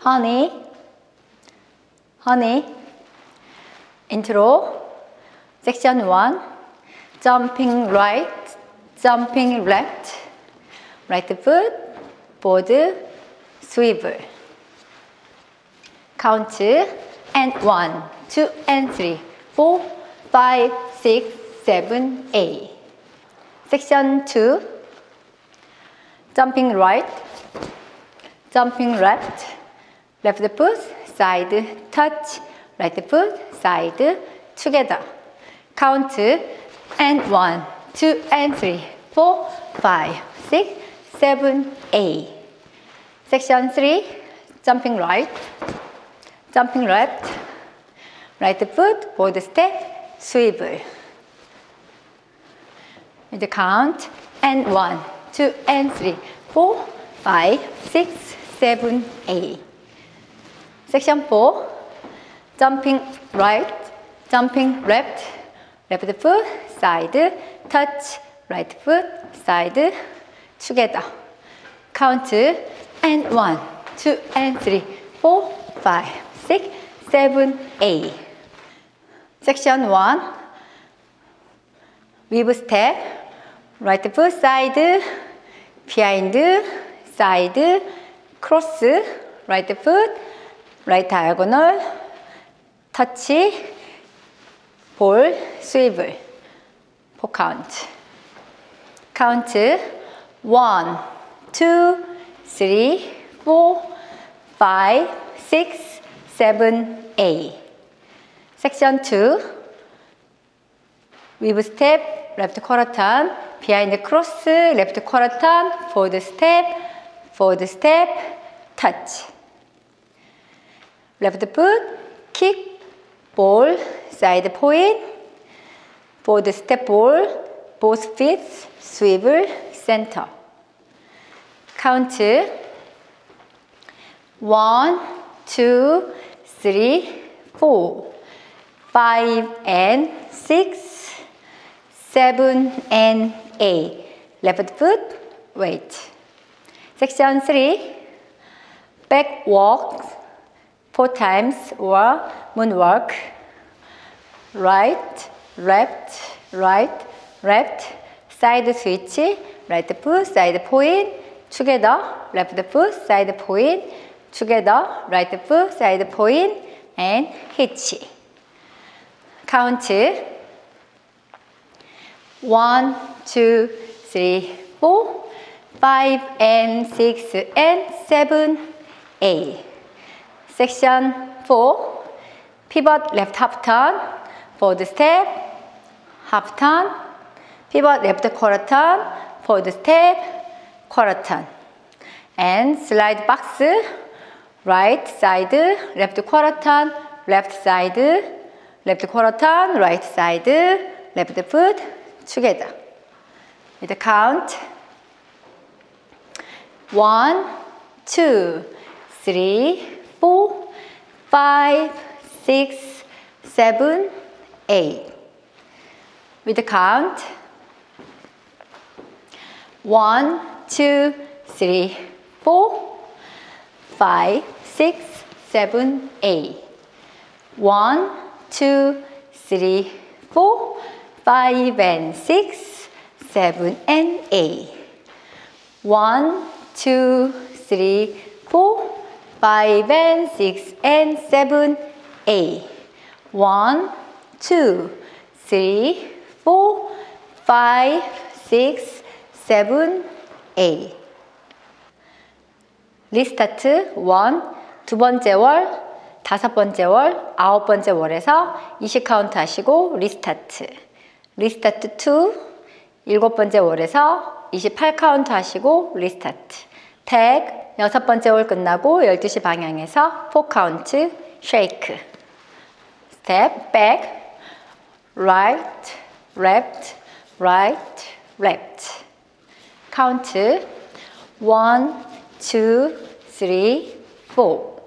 honey, honey. Intro, section 1, jumping right, jumping left, right foot, board, swivel. Count and 1, 2, and 3, 4, 5, 6, 7, 8. Section 2, jumping right, jumping left, left foot, side, touch, right foot, side, together. Count and 1, 2, and 3, 4, 5, 6, 7, 8. Section 3, jumping right, jumping left, right foot, board step, swivel. With the count and 1, 2, and 3, 4, 5, 6, 7, 8. Section 4, jumping right, jumping left, left foot, side, touch, right foot, side, together. Count and 1, 2, and 3, 4, 5, 6, 7, 8. Section 1, weave step, right foot, side, behind, side, cross, right foot, right diagonal, touch, ball, swivel. 4 count. Count 1, 2, 3, 4, 5, 6, 7, 8. Section 2, weave step, left quarter turn, behind cross, left quarter turn, forward step, touch. Left foot, kick, ball, side point, forward step ball, both feet, swivel, center. Count 1, 2, 3, 4, 5, and 6, 7, and 8. Left foot, wait. Section 3, back walk 4 times or moonwalk. Right, left, right, left, side switch, right foot, side point, together, left foot, side point, together, right foot, side point, and hitch. Count 1, 2, 3, 4, 5, and 6, and 7, 8. Section 4, pivot left half turn, forward step, half turn, pivot left quarter turn, forward step, quarter turn. And slide box, right side, left quarter turn, left side, left quarter turn, right side, left foot, together. With the count 1, 2, 3, 4, 5, 6, 7, 8. With the count 1, 2, 3, 4, 5, 6, 7, 8. 1, 2, 3, 4, 5, and 6, 7, and 8. 1, 2, 3, 4, 5, and 6, and 7, 8. 1, 2, 3, 4, 5, 6, 7, 8. 리스타트 1, 두 번째 월, 다섯 번째 월, 아홉 번째 월에서 20카운트 하시고 리스타트. 리스타트 2, 일곱 번째 월에서 28카운트 하시고 리스타트. 택, 여섯 번째 월 끝나고 12시 방향에서 4카운트 쉐이크. 스텝, 백, right, left, right, left. 카운트 1, 2, 3, 4.